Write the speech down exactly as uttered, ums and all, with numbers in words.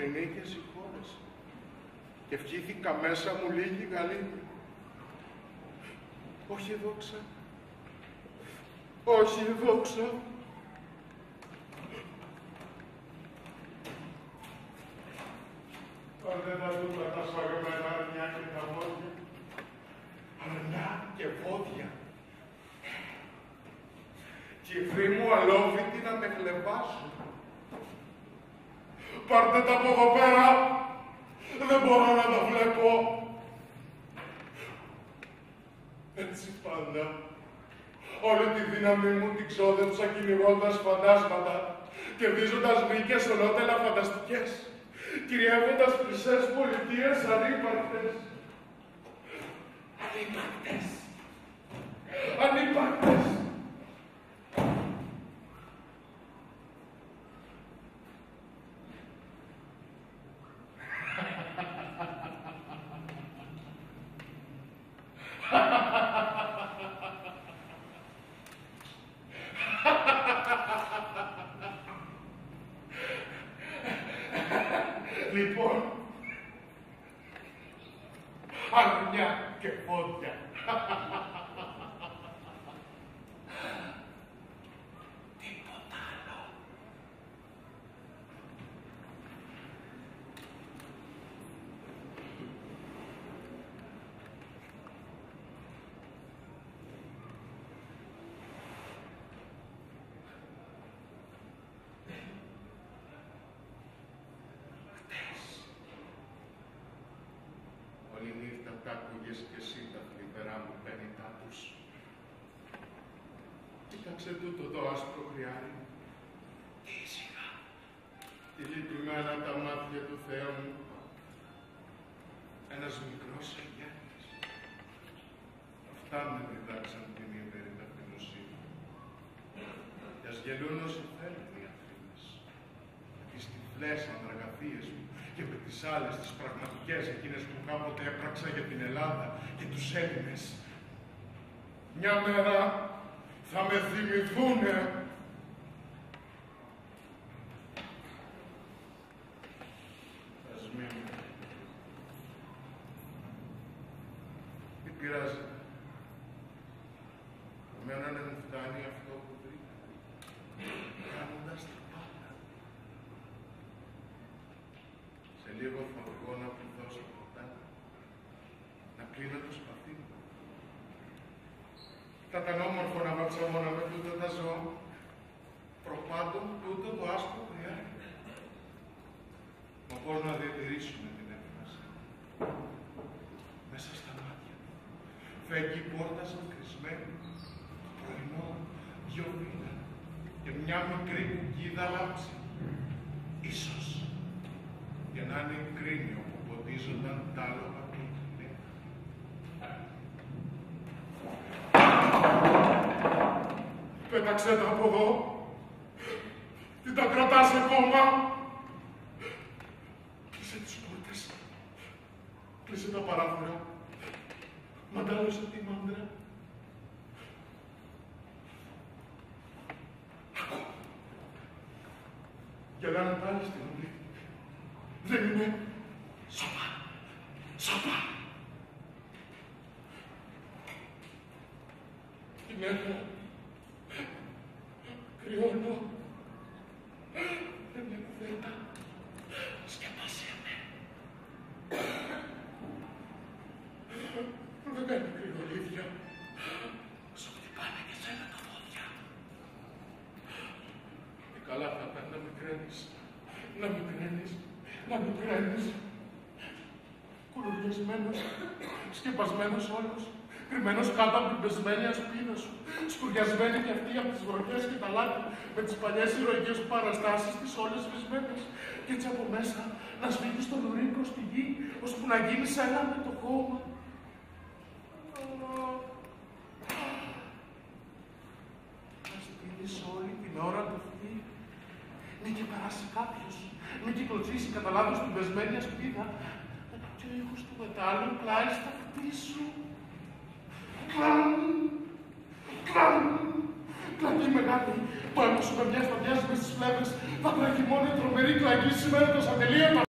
νίκες οι χώρες και ευχήθηκα μέσα μου λίγη γαλήνη. Όχι δόξα, όχι δόξα. Αν δεν θα δούμε τα σφαγμένα αρνιά και τα βόδια, αρνιά και βόδια. Κυφή μου αλόβητη να με χλεβάσουν. Πάρτε τα από εδώ πέρα, δεν μπορώ να τα βλέπω. Έτσι πάντα, όλη τη δύναμη μου την ξόδεψα κυνηγώντας φαντάσματα, κερδίζοντας νίκες ολότελα φανταστικές, κυριεύοντας χρυσές πολιτείες ανύπαρκτες. Ανύπαρκτες. Ανύπαρκτες. Λοιπόν, αρνιά και πόδια. Τίποτα άλλο. Όλη νύχτα τ' άκουγες κι εσύ τα θλιβερά μου πένιτά τους. Κοίταξε τούτο το άσπρο χρειάρι. Τι ήσυχα. Τι λυπημένα τα μάτια του Θεού μου. Ένας μικρός αγιάτης. Αυτά με διδάξαν την ιερή ταπεινοσύνη. Κι ας γελούν όσοι θέλουν οι Αθήνες. Με τις τυφλές αναργαθίες μου και με τις άλλες, τις πραγματικές, εκείνες που κάποτε έπραξα για την Ελλάδα και τους Έλληνες. Μια μέρα θα με θυμηθούνε. Ας μην. Τι πειράζει. Εμένα να μου φτάνει αυτό που βρήκα. Κάνοντας τα πάντα. Σε λίγο θα βγω να πληθώ στο ποτάμι, να κλείνω το σπαθί μου. Θα ήταν όμορφο να βαψαμώνα με τούτα τα ζώα, προπάντων τούτο το άσπρο χρειάρι. Μα πώς να διατηρήσουμε την έμφαση. Μέσα στα μάτια μου φέγγει η πόρτα σαν κρυσμένη, το πρωινό δυο βήτα και μια μικρή κουκκίδα λάμψη. Ίσως για να είναι κρίνιο που ποτίζονταν τ' άλογα του κοινέ. Πέταξε τα από εδώ. Τι τα κρατάς ακόμα. Κλείσε τις πόρτες. Κλείσε τα παράθυρα. Μαντάλωσε τη μάντρα. Ακόμα. Γελάνε πάλι στην ουλή. Δεν είναι σοπά, σοπά. Την έχω, κρυώνω, δεν με κουβέντα, σκέπασε με. Δεν κάνει κρυολίδια, σου χτυπάνε και σένα τα πόδια. Και καλά θα ήταν να μικραίνεις, να μικραίνεις. Να μην κρέμεις. Κουλουριασμένος, σκεπασμένος όλος, κρυμμένος κάτω από την πεσμένη ασπίδα σου, σκουριασμένη κι αυτή από τις βροχές και τα λάθη, με τις παλιές ηρωικές σου παραστάσεις τις όλες σβησμένες, κι έτσι από μέσα να σφίγγεις το λουρί προς τη γη, ώσπου να γίνεις ένα με το χώμα. Να στείλεις όλη την ώρα του αυτή, μη και περάσει κάποιος. Μην κυκλοτσίσει κατά λάθος την πεσμένη ασπίδα και ο ήχος του μετάλλου πλάι στα χτί σου. Κλαν, κλαν, κλακή μεγάλη. Το αίμα σου με μια σταδιάζει μες στις φλέβες. Θα τρέχει μόνο η τρομερή κλακή σήμερα το σαντελείο.